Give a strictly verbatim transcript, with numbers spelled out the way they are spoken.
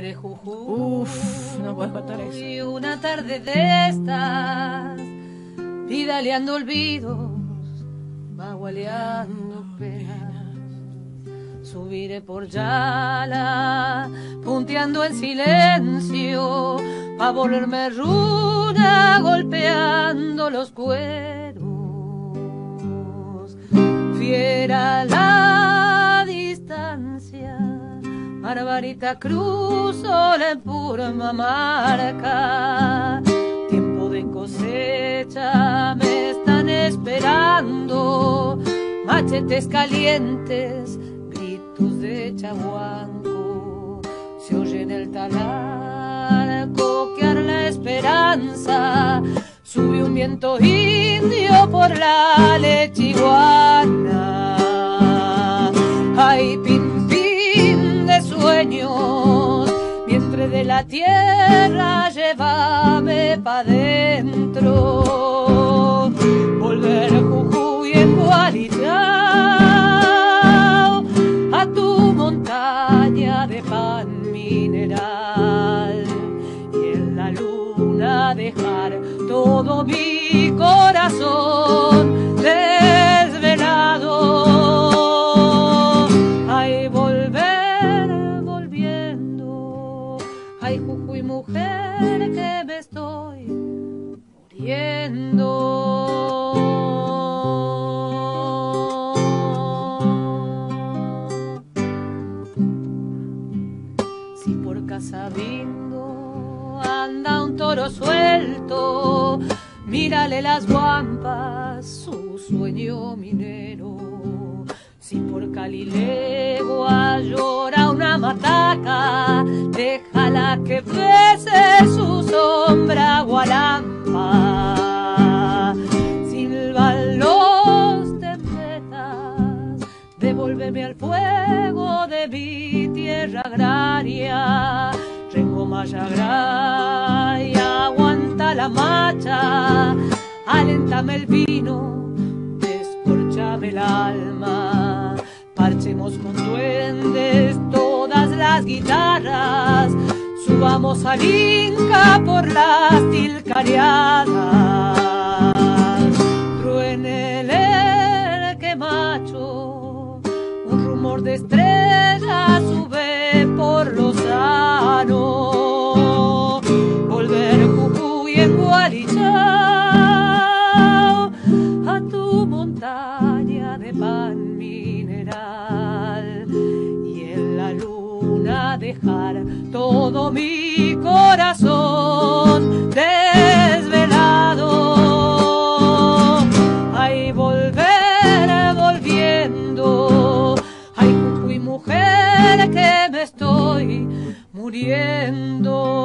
Volveré Jujuy. Uf, no puedes contar eso. Y una tarde de estas, vidaleando olvidos, bagualeando penas. Subiré por Yala, punteando en silencio, pa' volverme runa, golpeando los cueros. Fiera la distancia, Barbarita cruzo la pura marca. Tiempo de cosecha me están esperando, machetes calientes, gritos de chaguanco. Se oye en el talar coquear la esperanza. Sube un viento indio por la lechiguana. Ay, pin, pin de sueños, vientre de la tierra, llévame pa' dentro. Volver Jujuy en Gualichao, a tu montaña de pan mineral, y en la luna dejar todo mi corazón desvelado. Ay, volver, volviendo. Ay, Jujuy, mujer, que me estoy muriendo. Si por Casabindo anda un toro suelto, mírale las guampas, su sueño minero. Si por Calilegua llora una mataca, déjala que bese su sombra gualampa. Silban los tempetas, devuélveme al fuego de mi tierra agraria. Rengo y aguanta la macha, aléntame el vino, descorchame el alma. Parchemos con duendes todas las guitarras, subamos al Inca por las tilcareadas. Truene el quemacho, un rumor de estrellas sube por los llanos. Volver Jujuy en Gualichao, a tu montaña de pan mineral, y en la luna dejar todo mi corazón desvelado. Ay, volver, volviendo. Ay, Jujuy, mujer, que me estoy muriendo.